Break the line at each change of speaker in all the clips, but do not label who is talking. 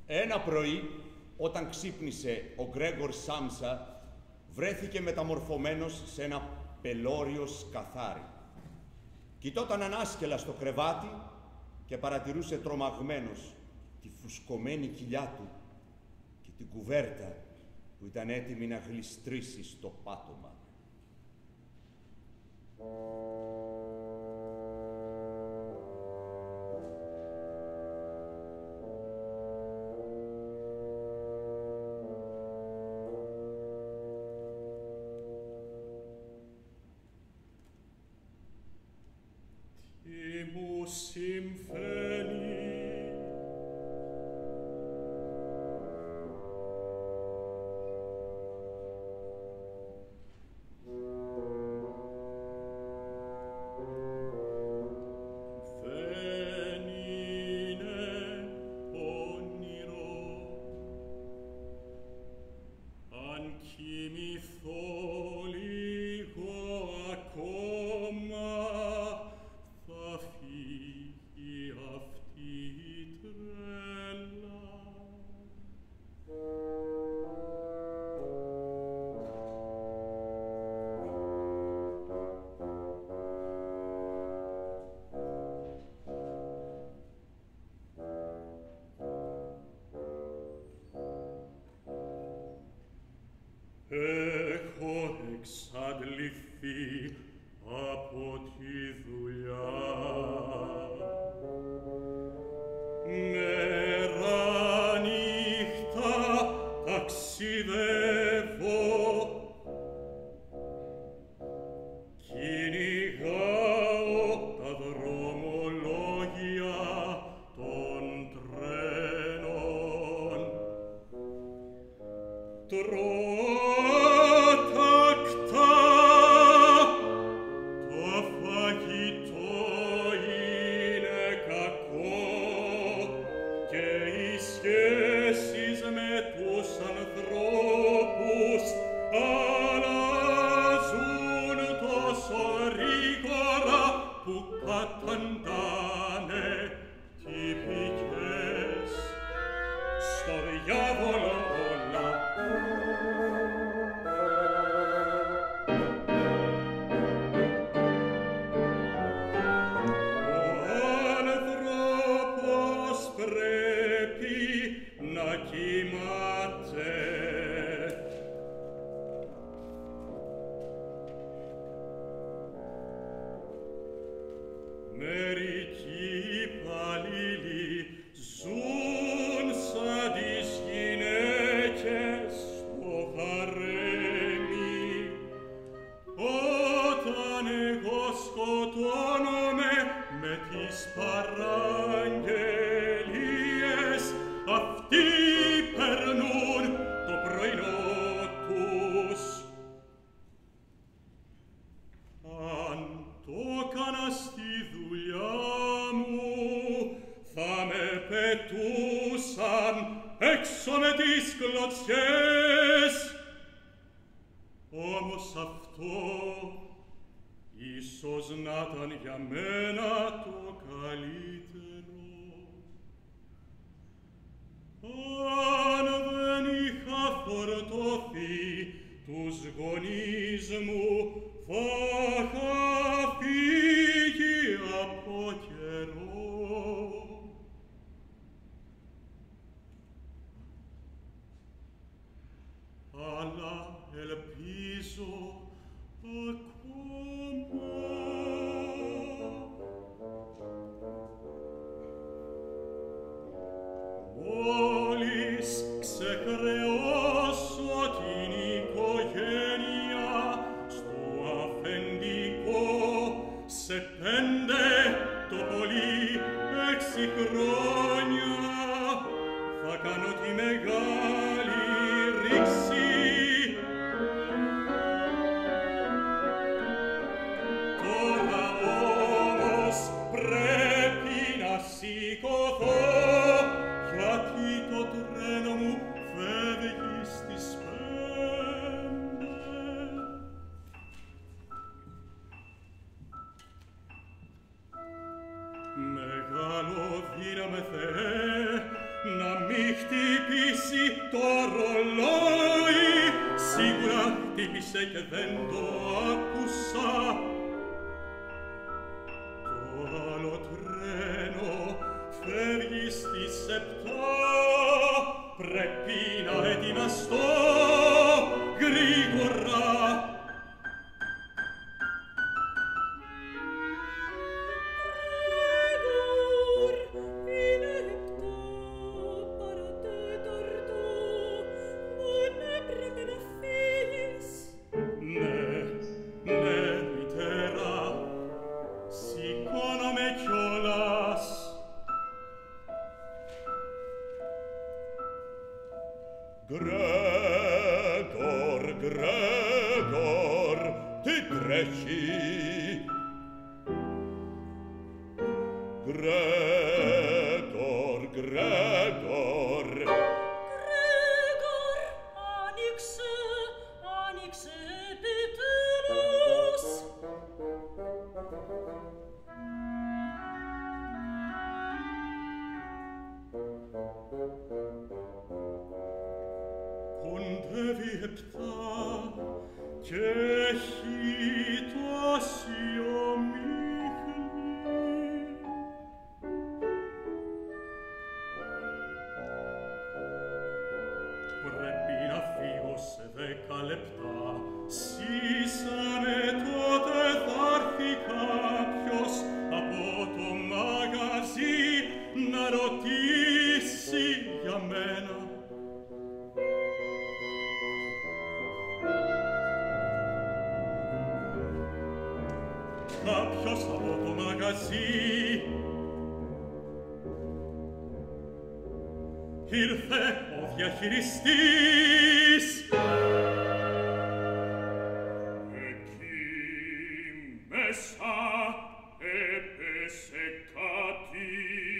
Ένα πρωί, όταν ξύπνησε ο Γκρέγκορ Σάμσα, βρέθηκε μεταμορφωμένος σε ένα πελώριο σκαθάρι. Κοιτόταν ανάσκελα στο κρεβάτι και παρατηρούσε τρομαγμένος τη φουσκωμένη κοιλιά του και την κουβέρτα που ήταν έτοιμη να γλιστρήσει στο πάτωμα.
Τι μου συμφέρει δεν είναι όνειρο, αν κοιμηθώ λίγο ακόμα θα φύγει αυτή η τρέλα. Έχω εξαντληθεί από τη δουλειά. Μέρα νύχτα ταξιδεύω, κυνηγάω τα δρομολόγια των τρένων. Σχέσεις με τους ανθρώπους αλλάζουν τόσο γρήγορα που καταντάνε τυπικές. Στο διάβολο όλα. Να κοιμάται. Μερικοί υπαλλήλοι ζουν σαν τις γυναίκες στο χαρέμι. Όταν εγώ σκοτώνομαι με τις παραγγελίες, αυτοί περνούν το πρωινό τους. Αν το έκανα στη δουλειά μου, θα με πετούσαν έξω με τις κλωτσιές. Όμως αυτό ίσως να ήταν για μένα το καλύτερο. Αν δεν είχα φορτωθεί τους γονείς μου, θα είχα φύγει από καιρό. Αλλά ελπίζω ακόμα. Μόλις ξεκρεώσω την οικογένεια στο αφεντικό, σε 5 το πολύ 6 χρόνια θα κάνω τη μεγάλη ρήξη. Τώρα όμως πρέπει να σηκωθώ, γιατί το τρένο μου φεύγει στις 5. Μεγάλο δύναμε Θεέ, να μη χτυπήσει το ρολόι. Σίγουρα χτύπησε και δεν το άκουσα. Το άλλο τρένο φεύγει στις 7. Πρέπει να ετοιμαστώ γρήγορα.
Γκρέγορ, τι τρέχει? Γκρέγορ,
άνοιξε επιτέλους.
Κοντεύει 7 και έχει τόση ομίχνη. Πρέπει να φύγω σε 10 λεπτά. Σύσανε τότε θα έρθει κάποιος από το μαγαζί να ρωτήσει για μένα. Κάποιος από το μαγαζί ήρθε ο διαχειριστής. Εκεί μέσα έπεσε κάτι.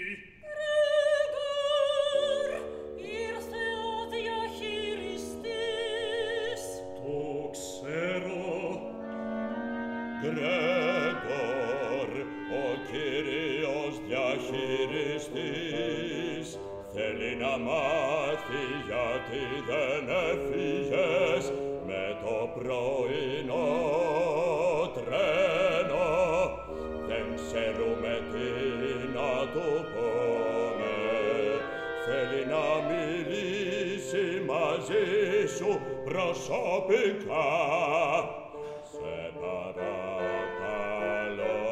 Γκρέγορ, ήρθε ο διαχειριστής.
Το ξέρω.
Γκρέγορ, ο κύριος διαχειριστής, θέλει να μάθει γιατί δεν έφυγες με το πρωινό τρένο. Δεν ξέρουμε τι να του πούμε. Θέλει να μιλήσει μαζί σου προσωπικά. Σε παρακαλώ,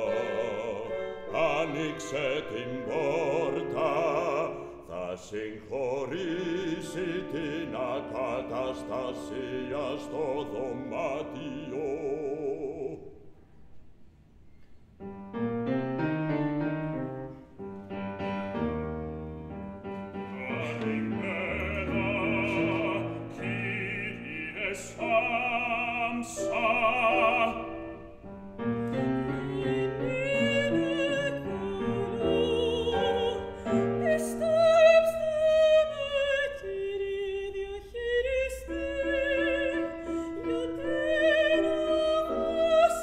άνοιξε την πόρτα. Θα συγχωρήσει την ακαταστασία στο δωμάτιο.
Καλημέρα, κύριε Σάμσα.
Διαχειριστή, γιατί να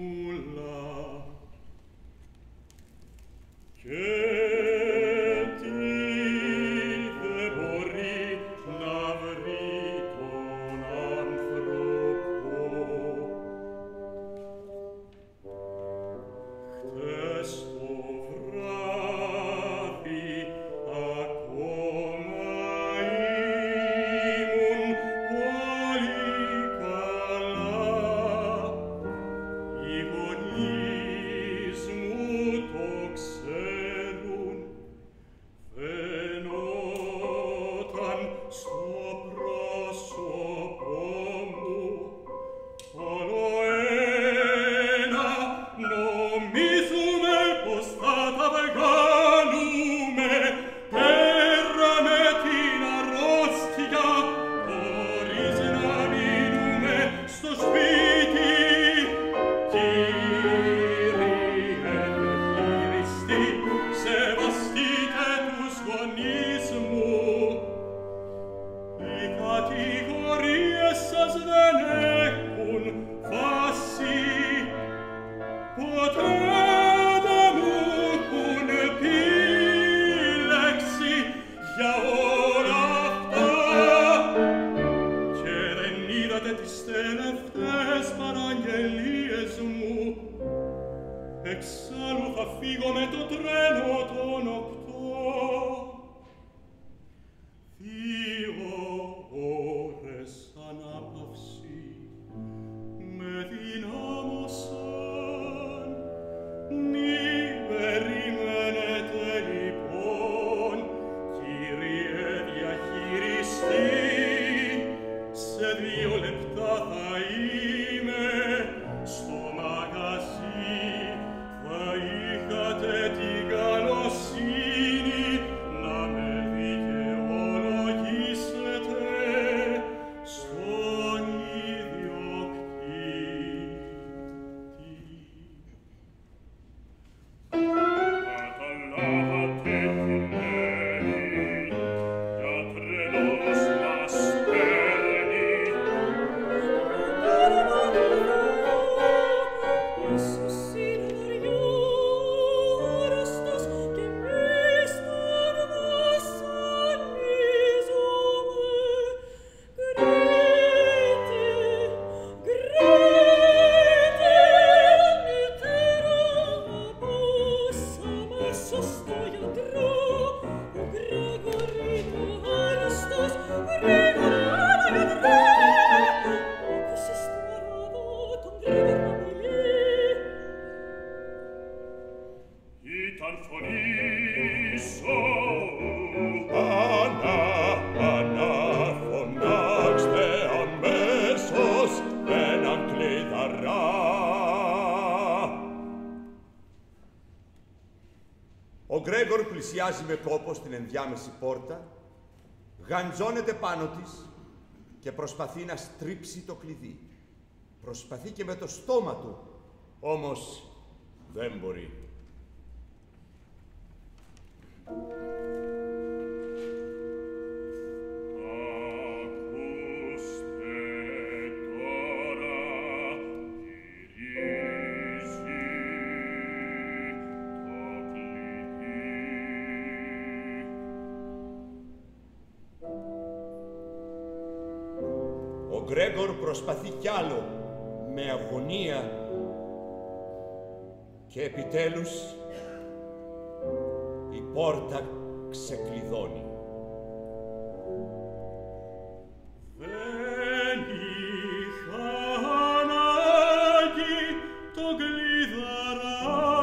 Ο Γκρέγκορ πλησιάζει με κόπο στην ενδιάμεση πόρτα, γαντζώνεται πάνω της και προσπαθεί να στρίψει το κλειδί. Προσπαθεί και με το στόμα του, όμως δεν μπορεί. Ο Γκρέγκορ προσπαθεί κι άλλο με αγωνία και επιτέλους η πόρτα ξεκλειδώνει.
Δεν είχα ανάγκη το κλειδαρά.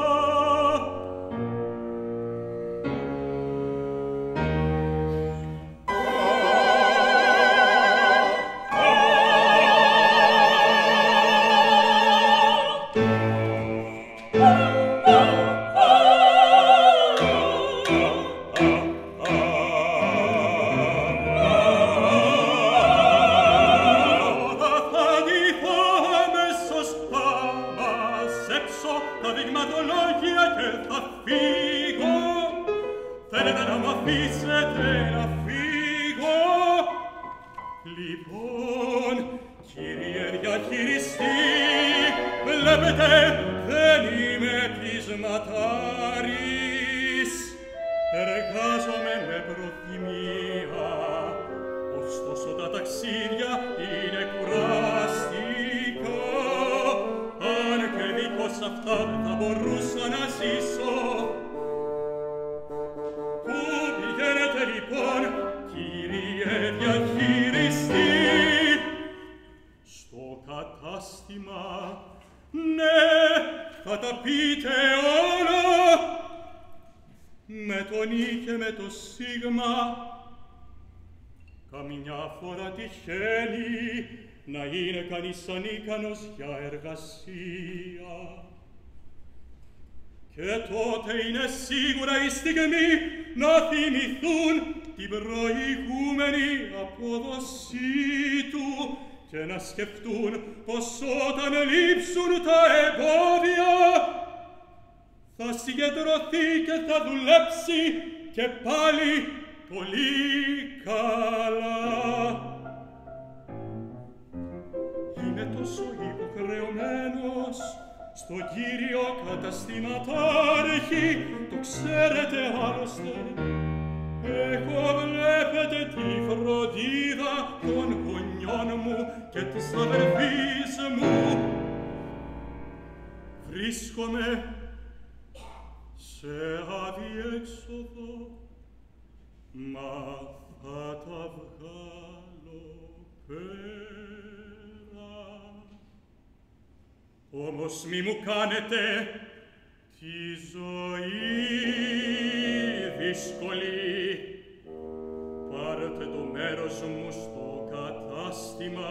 Τα δειγματολόγια και θα φύγω. Θέλετε να μ' αφήσετε να φύγω? Λοιπόν, κύριε διαχειριστή, με βλέπετε δεν είμαι πεισματάρης, εργάζομαι με προθυμία, ωστόσο τα ταξίδια είναι κουραστικά, αν και δίχως αυτά δεν θα μπορούσα να ζήσω. Πού πηγαίνετε λοιπόν, κύριε διαχειριστή? Στο κατάστημα, ναι, θα τα πείτε όλα, με τον Ι και με το Σίγμα. Καμιά φορά τυχαίνει να είναι κανείς ανίκανος για εργασία. Και τότε είναι σίγουρα η στιγμή να θυμηθούν την προηγούμενη απόδοσή του και να σκεφτούν πως όταν λείψουν τα εμπόδια θα συγκεντρωθεί και θα δουλέψει και πάλι πολύ καλά. Είναι τόσο υποχρεωμένος στον κύριο καταστηματάρχη, το ξέρετε άλλωστε. Εγώ βλέπετε τη φροντίδα των γονιών μου και της αδερφής μου. Βρίσκομαι σε αδιέξοδο, μα θα τα βγάλω πέρα. Όμως μη μου κάνετε τη ζωή δύσκολη. Πάρτε το μέρος μου στο κατάστημα.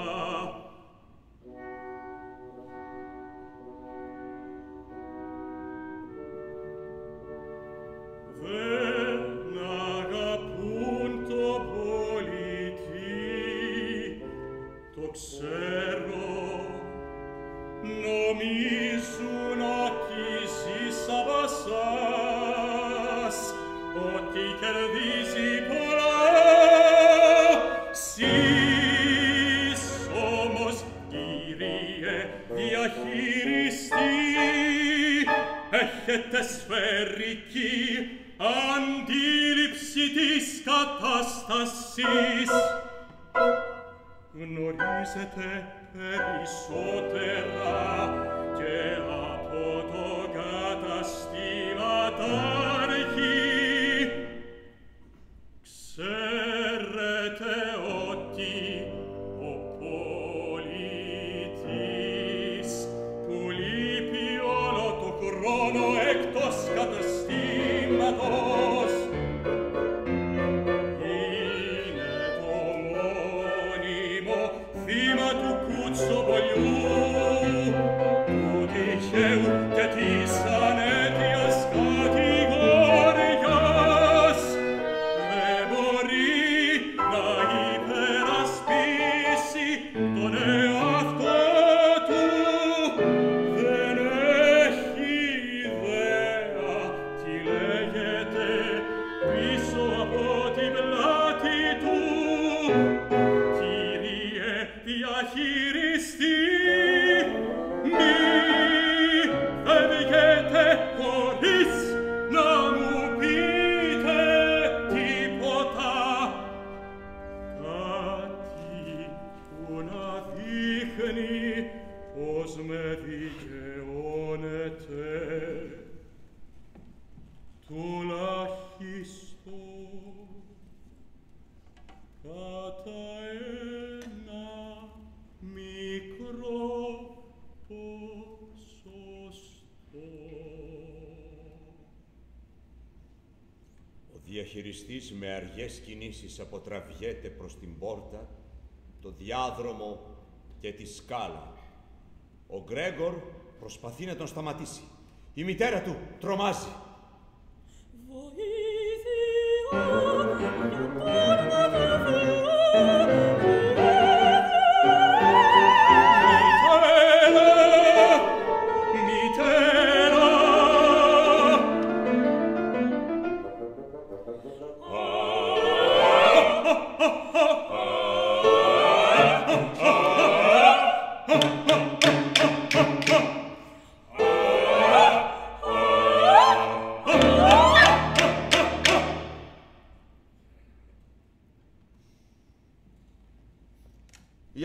Δεν αγαπούν το πολιτή, το ξέρω. Νομίζουν ότι ζεις αβασάς, ότι κερδίζει πολλά. Σεις όμως, κύριε διαχειριστή, έχετε σφαιρική αντίληψη της κατάστασης. Γνωρίζετε περισσότερα και από το καταστηματάρχη. Ξέρετε ότι ο πολιτής που λείπει όλο το χρόνο εκτός καταστήματος είναι το μόνιμο θύμα του κουτσομπολιού, του τυχαίου και της ανέτειας κατηγόριας. Δεν μπορεί να υπερασπίσει τον εαυτό του, δεν έχει ιδέα τι λέγεται πίσω από την πλάτη του. Κύριε διαχειριστή, μη φεύγετε χωρίς να μου πείτε τίποτα. Κάτι που να δείχνει πως με δικαιώνετε. Τουλάχιστον κατά ένα μικρό ποσοστό.
Ο διαχειριστής με αργές κινήσεις αποτραβιέται προς την πόρτα, το διάδρομο και τη σκάλα. Ο Γκρέγκορ προσπαθεί να τον σταματήσει. Η μητέρα του τρομάζει.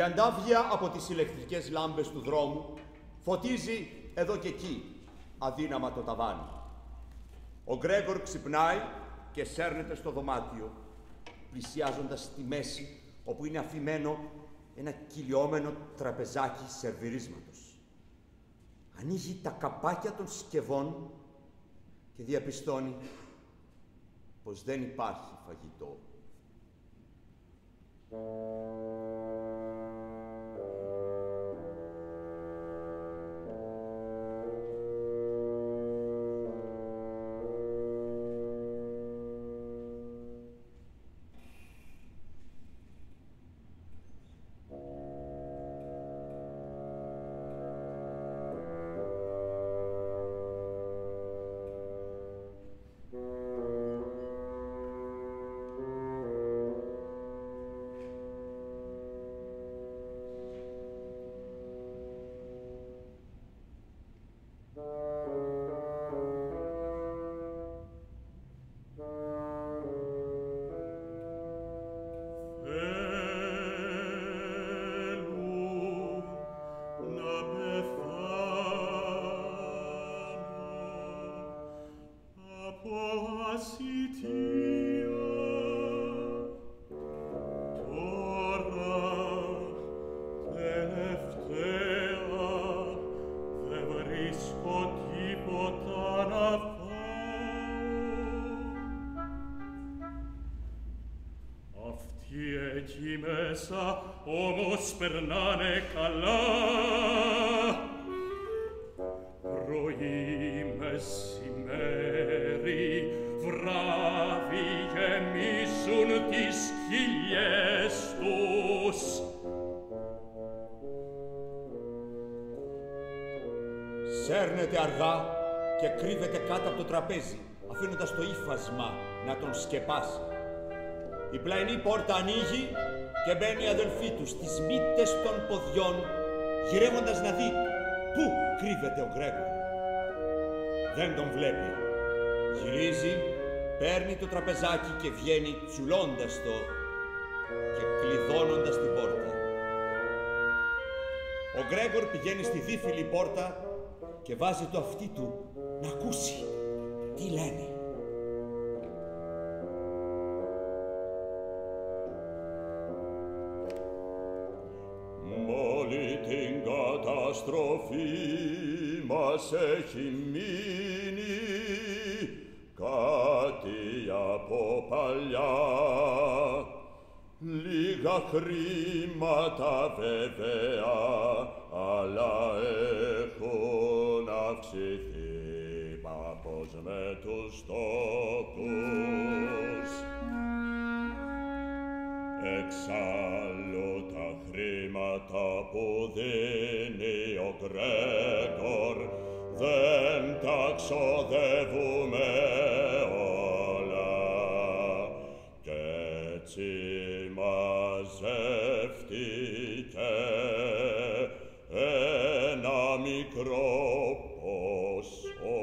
Η αντάβια από τις ηλεκτρικές λάμπες του δρόμου φωτίζει εδώ και εκεί αδύναμα το ταβάνι. Ο Γκρέγκορ ξυπνάει και σέρνεται στο δωμάτιο, πλησιάζοντας τη μέση όπου είναι αφημένο ένα κυλιόμενο τραπεζάκι σερβιρίσματος. Ανοίγει τα καπάκια των συσκευών και διαπιστώνει πως δεν υπάρχει φαγητό.
Όμως περνάνε καλά. Πρωί, μεσημέρι, βράδυ γεμίζουν τις κοιλιές τους.
Σέρνεται αργά και κρύβεται κάτω από το τραπέζι, αφήνοντας το ύφασμα να τον σκεπάσει. Η πλαϊνή πόρτα ανοίγει και μπαίνει η αδελφή του στις μύτες των ποδιών, γυρεύοντας να δει πού κρύβεται ο Γκρέγκορ. Δεν τον βλέπει. Γυρίζει, παίρνει το τραπεζάκι και βγαίνει τσουλώντας το και κλειδώνοντας την πόρτα. Ο Γκρέγκορ πηγαίνει στη δίφυλη πόρτα και βάζει το αυτί του να ακούσει τι λένε.
Καταστροφή μας έχει μείνει κάτι από παλιά, λίγα χρήματα βέβαια, αλλά έχουν αυξηθεί παπώς με τους τόκους. Εξάλλου τα χρήματα που δίνει ο Γκρέγκορ δεν τα ξοδεύουμε όλα, κι έτσι μαζεύτηκε ένα μικρό ποσό.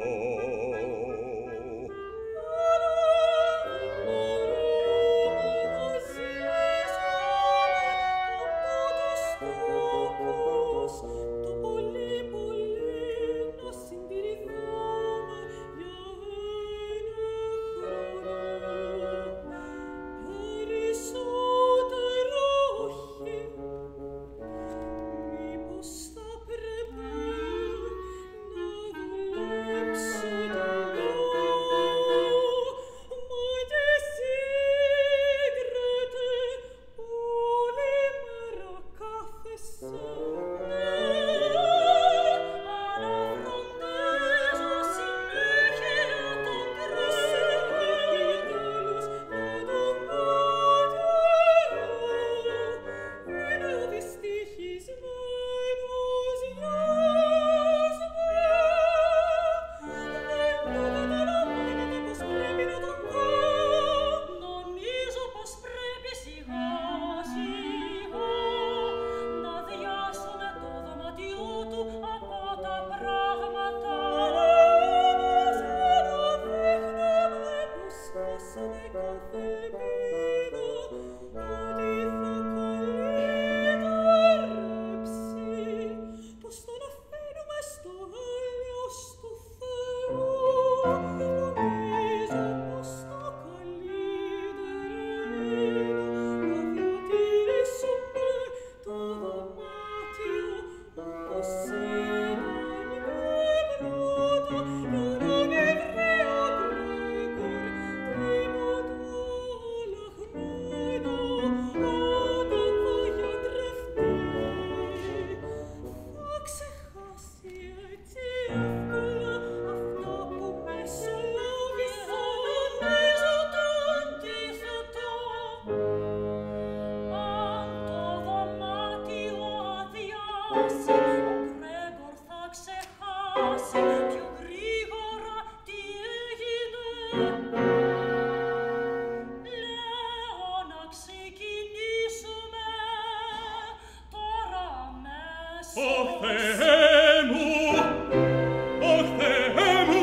Λέω να ξεκινήσουμε τώρα αμέσως.
Ω Θεέ μου! Ω Θεέ μου!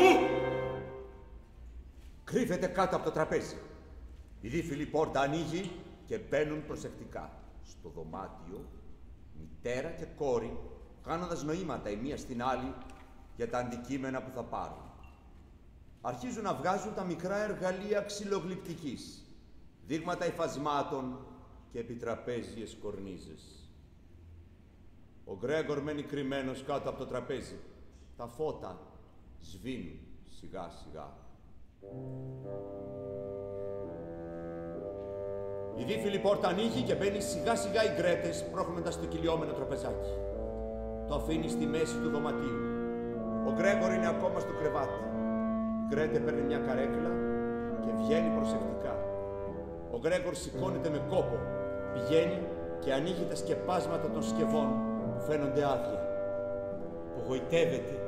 Κρύβεται κάτω από το τραπέζι. Η δίφυλη πόρτα ανοίγει και μπαίνουν προσεκτικά. Στο δωμάτιο, μητέρα και κόρη, κάνοντας νοήματα η μία στην άλλη για τα αντικείμενα που θα πάρουν. Αρχίζουν να βγάζουν τα μικρά εργαλεία ξυλογλυπτικής, δείγματα υφασμάτων και επιτραπέζιες κορνίζες. Ο Γκρέγκορ μένει κρυμμένος κάτω από το τραπέζι. Τα φώτα σβήνουν σιγά σιγά. Η δίφυλη πόρτα ανοίγει και μπαίνει σιγά σιγά η Γκρέτε σπρώχνοντας το κυλιόμενο τραπεζάκι. Το αφήνει στη μέση του δωματίου. Ο Γκρέγκορ είναι ακόμα στο κρεβάτι. Η Γκρέτε παίρνει μια καρέκλα και βγαίνει προσεκτικά. Ο Γκρέγκορ σηκώνεται με κόπο, πηγαίνει και ανοίγει τα σκεπάσματα των σκευών που φαίνονται άδεια. Απογοητεύεται.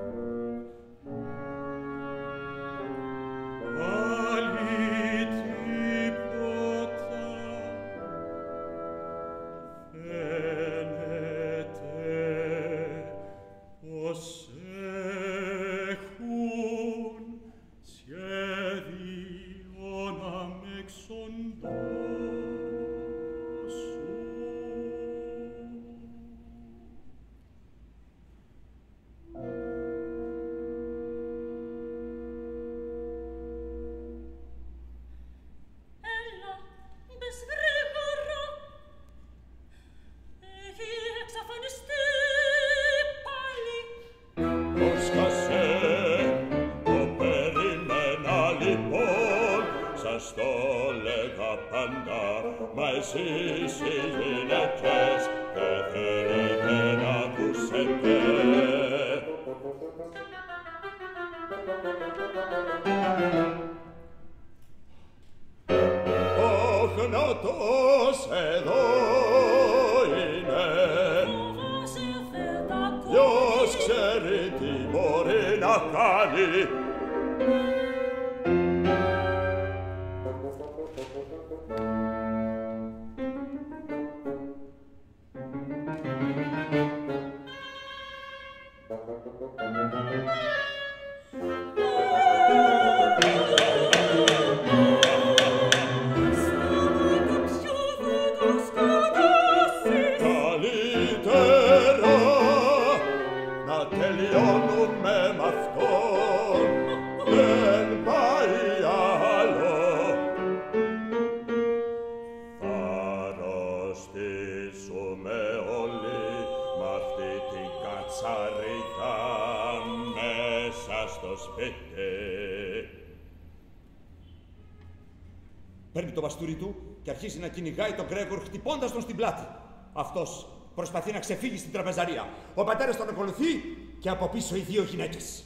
Παίρνει το μπαστούρι του και αρχίζει να κυνηγάει τον Γκρέγκορ χτυπώντας τον στην πλάτη. Αυτός προσπαθεί να ξεφύγει στην τραπεζαρία. Ο πατέρας τον ακολουθεί και από πίσω οι δύο γυναίκες.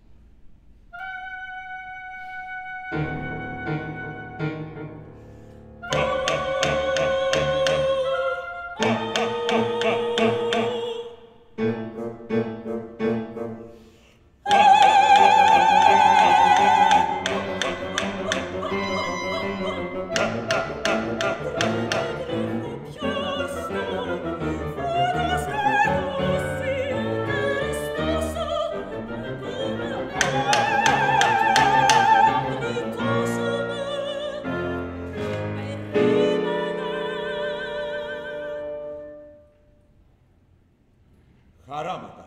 Χαράματα.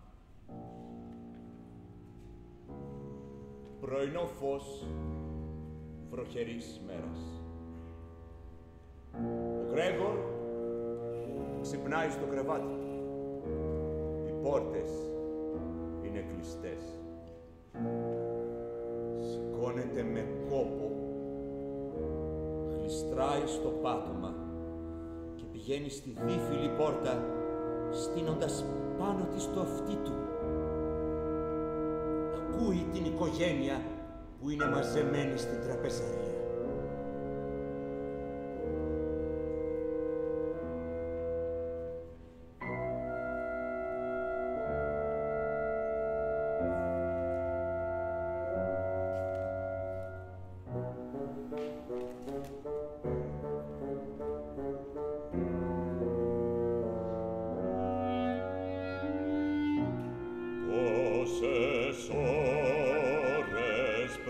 Πρωινό φως βροχερής μέρας. Ο Γκρέγκορ ξυπνάει στο κρεβάτι. Οι πόρτες είναι κλειστές. Σηκώνεται με κόπο, γλιστράει στο πάτωμα και πηγαίνει στη δίφυλη πόρτα, στείνοντας πάνω της το αυτί του. Ακούει την οικογένεια που είναι μαζεμένη στην τραπεζαρία.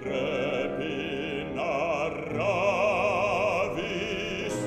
πρέπει να ράβεις.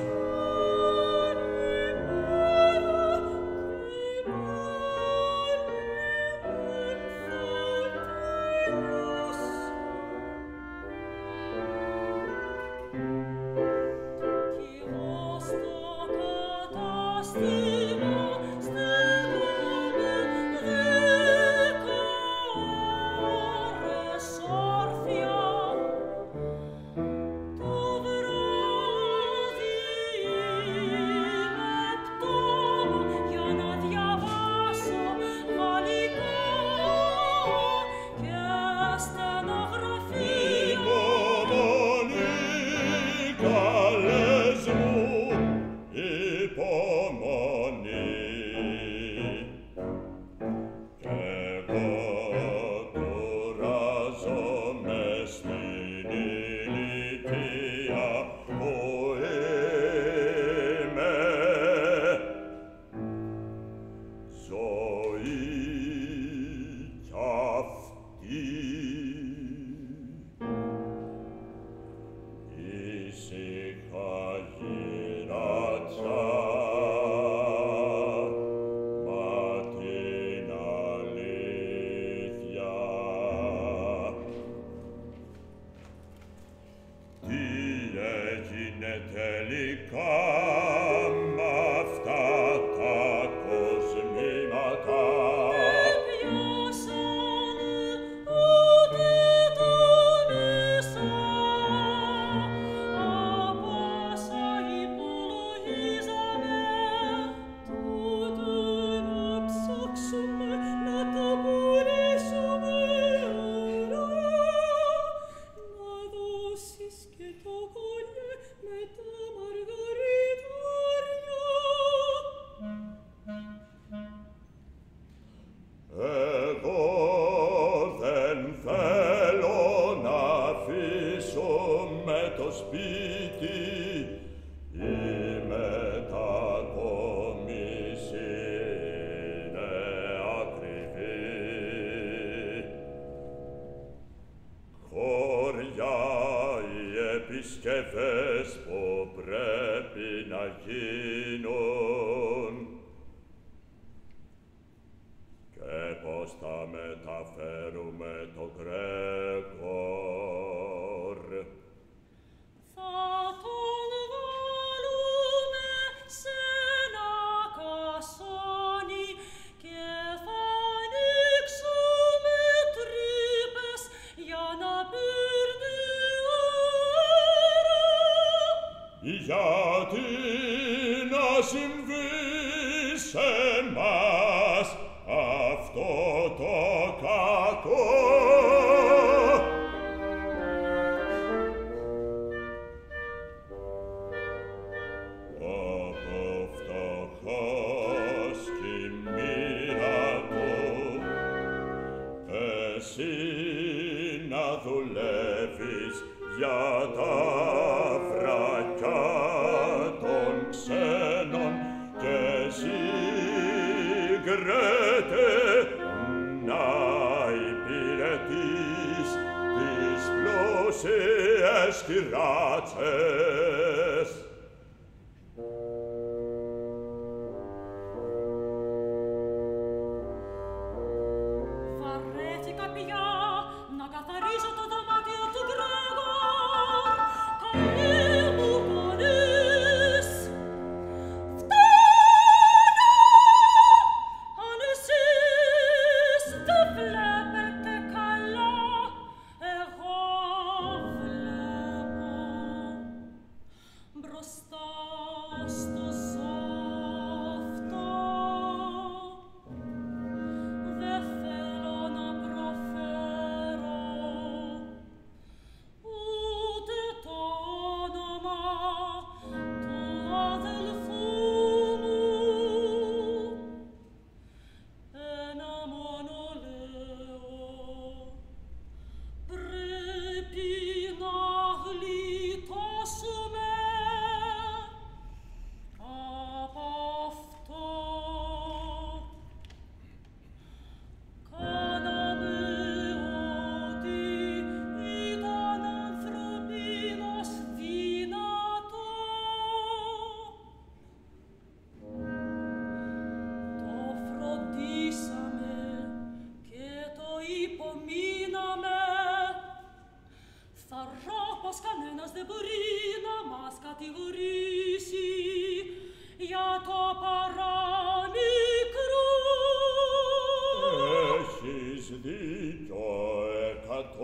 Επισκευές που πρέπει να γίνουν και πώς θα μεταφέρουμε το Γκρέγκορ.
Θα τον βάλουμε σε ένα κασόνι και θα ανοίξουμε τρύπες για να παίρνει
γιατί να συμβεί σε μας αυτό το κακό. Από φτωχός κι η μοίρα του, εσύ να δουλεύεις για τα βρακιά των ξένων και εσύ, Γκρέτε, να υπηρετείς τις πλούσιες κυράτσες.
Βαρέθηκα πια να καθαρίσω το δωμάτιο του Γκρέγκορ. Καλέ μου κανείς. Φτάνω! Αν εσείς δεν βλέπετε καλά, εγώ βλέπω.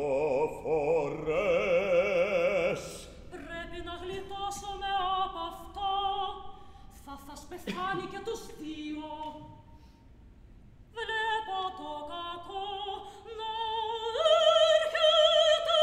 φορές.
Πρέπει να γλιτώσουμε από αυτό. Θα σπεθάνει και τους δύο. Βλέπω το κακό να έρχεται.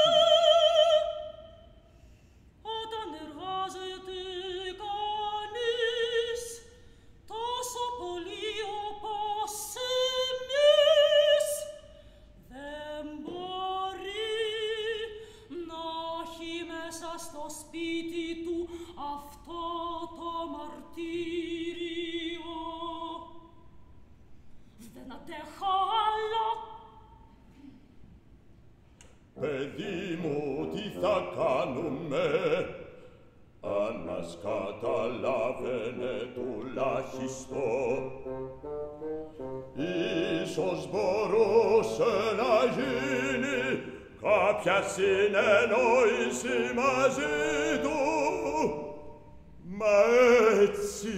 Όταν εργάζεται κανείς τόσο πολύ όπως εμείς, δεν μπορεί να έχει μέσα στο σπίτι του αυτό το μαρτύριο. Δεν αντέχω άλλο.
Παιδί μου, τι θα κάνουμε, αν μας καταλάβαινε τουλάχιστον. Ίσως μπορούσε να γίνει κάποια συνεννόηση μαζί του, μα έτσι.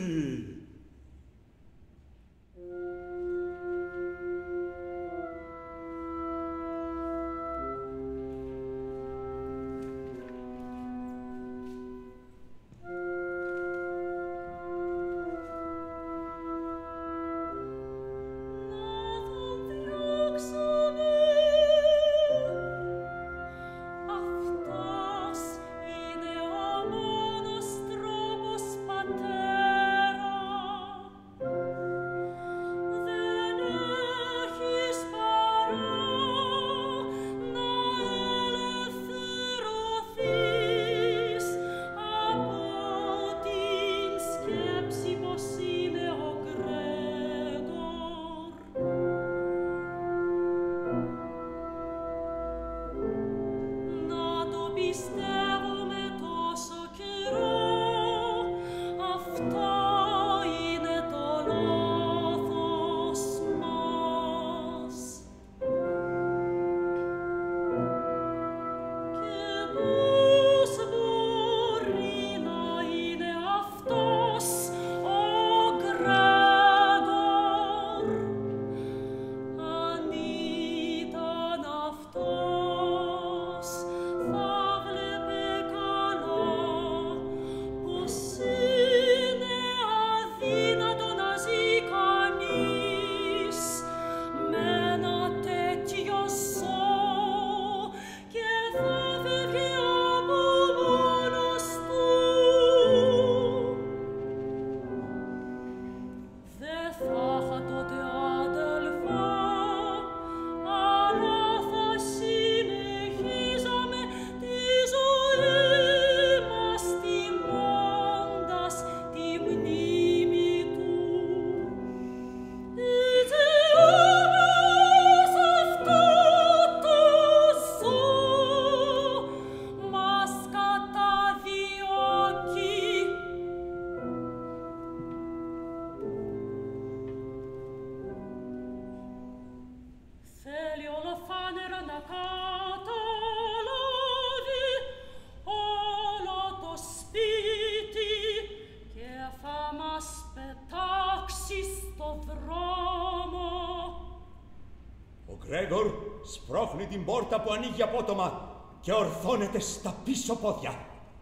Γκρέγκορ σπρώχνει την πόρτα που ανοίγει απότομα και ορθώνεται στα πίσω πόδια.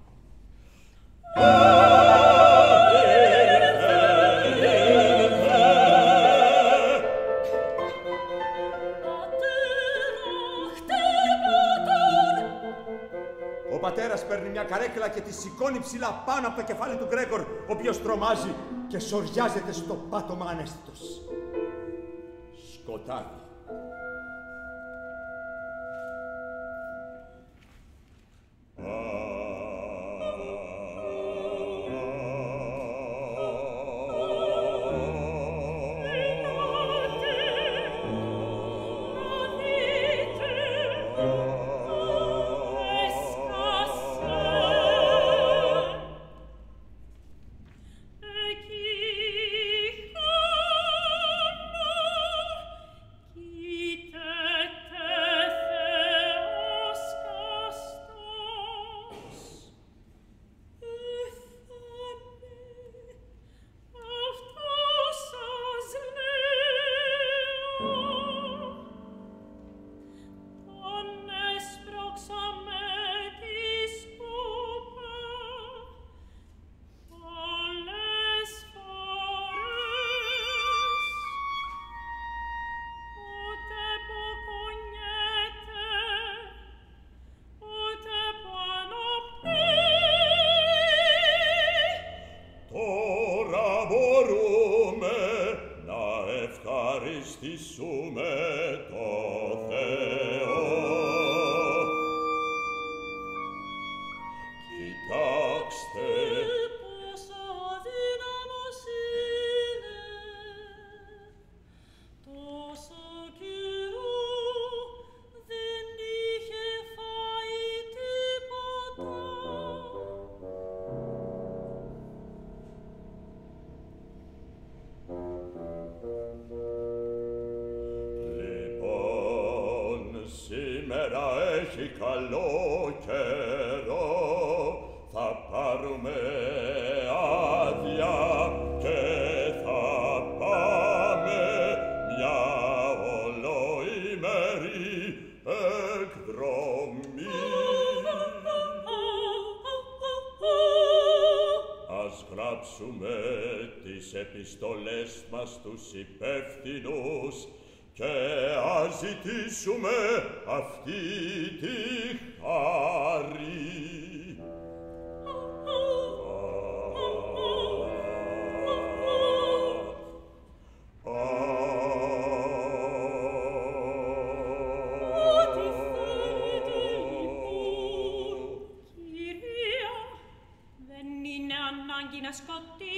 Ο πατέρας παίρνει μια καρέκλα και τη σηκώνει ψηλά πάνω από το κεφάλι του Γκρέγκορ, ο οποίος τρομάζει και σοριάζεται στο πάτωμα ανέστητος. Σκοτάδι.
Donne
έχει καλό καιρό, θα πάρουμε άδεια και θα πάμε μια ολοήμερη εκδρομή. Ας γράψουμε τις επιστολές μας τους υπεύθυνους και ας ζητήσουμε αυτή τη χάρη.
Σκοτεινή